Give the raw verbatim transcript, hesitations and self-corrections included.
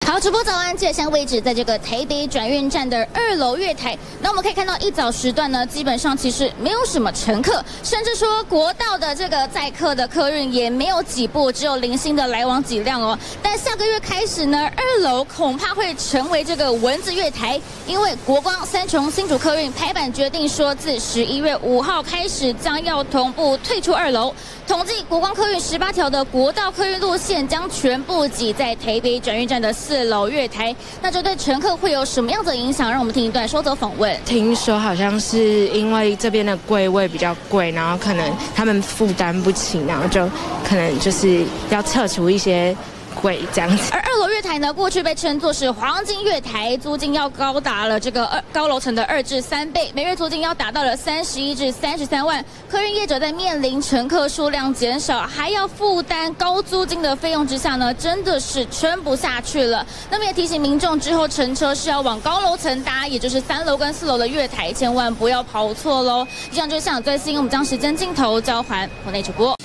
好，主播早安，现在位置在这个台北转运站的二楼月台。那我们可以看到，一早时段呢，基本上其实没有什么乘客，甚至说国道的这个载客的客运也没有几部，只有零星的来往几辆哦。但下个月开始呢，二楼恐怕会成为这个蚊子月台，因为国光、三重、新竹客运拍板决定说，自十一月五号开始将要同步退出二楼。统计国光客运十八条的国道客运路线将全部挤在台北转运站的四楼月台，那这对乘客会有什么样的影响？让我们听一段说走访问。 听说好像是因为这边的柜位比较贵，然后可能他们负担不起，然后就可能就是要撤除一些柜这样子。 而二楼月台呢，过去被称作是黄金月台，租金要高达了这个二高楼层的二至三倍，每月租金要达到了三十一至三十三万。客运业者在面临乘客数量减少，还要负担高租金的费用之下呢，真的是撑不下去了。那么也提醒民众，之后乘车是要往高楼层搭，也就是三楼跟四楼的月台，千万不要跑错喽。以上就是现场最新，我们将时间镜头交还国内主播。